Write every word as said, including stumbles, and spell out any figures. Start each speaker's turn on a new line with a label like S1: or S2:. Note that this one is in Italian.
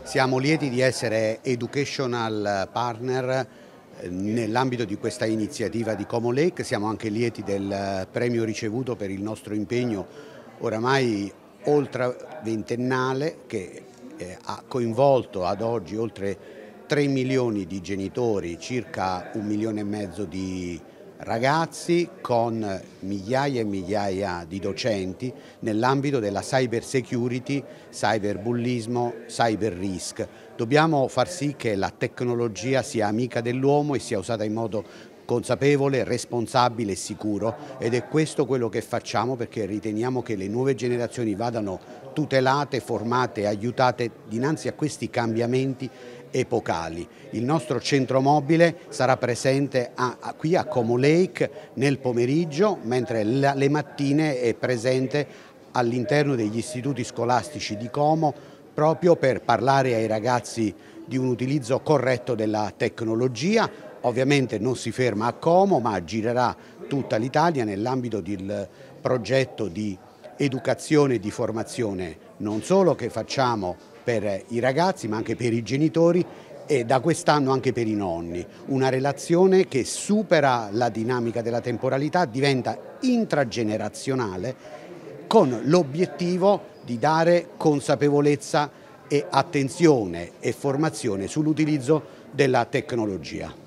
S1: Siamo lieti di essere educational partner nell'ambito di questa iniziativa di Como Lake. Siamo anche lieti del premio ricevuto per il nostro impegno oramai oltre ventennale che eh, ha coinvolto ad oggi oltre tre milioni di genitori, circa un milione e mezzo di ragazzi con migliaia e migliaia di docenti nell'ambito della cyber security, cyberbullismo, cyber risk. Dobbiamo far sì che la tecnologia sia amica dell'uomo e sia usata in modo consapevole, responsabile e sicuro, ed è questo quello che facciamo, perché riteniamo che le nuove generazioni vadano tutelate, formate e aiutate dinanzi a questi cambiamenti epocali. Il nostro centro mobile sarà presente a, a, qui a Como Lake nel pomeriggio, mentre la, le mattine è presente all'interno degli istituti scolastici di Como, proprio per parlare ai ragazzi di un utilizzo corretto della tecnologia. Ovviamente non si ferma a Como, ma girerà tutta l'Italia nell'ambito del progetto di educazione e di formazione non solo che facciamo per i ragazzi ma anche per i genitori e da quest'anno anche per i nonni. Una relazione che supera la dinamica della temporalità, diventa intragenerazionale con l'obiettivo di dare consapevolezza e attenzione e formazione sull'utilizzo della tecnologia.